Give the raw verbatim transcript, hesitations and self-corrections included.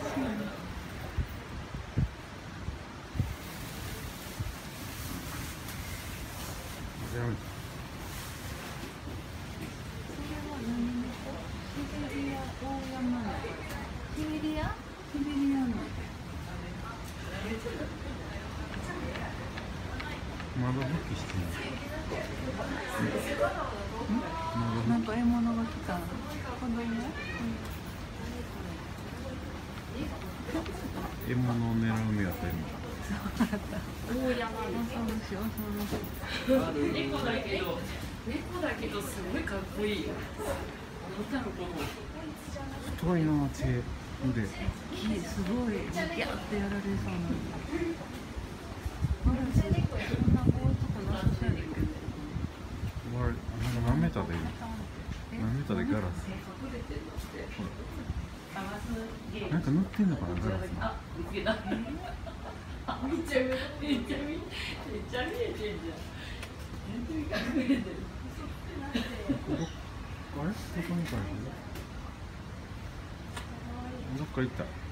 窓拭きしてる。 なんか獲物が来た。子供？ 獲物を狙う目当てに。 大山の恐ろしい恐ろしい。 猫だけど猫だけどすごいかっこいい。 太いな手腕。 すごいギャーってやられそうな。こんな棒とかなさそうやけど。 わ、なんか舐めたで。舐めたでガラス。なんか塗ってんのかな、ガラス。 あ、見つけた。めっちゃめっちゃめっちゃ見えてんじゃん。本当に隠れてる。 あれ、どこにかいる？どっか行った。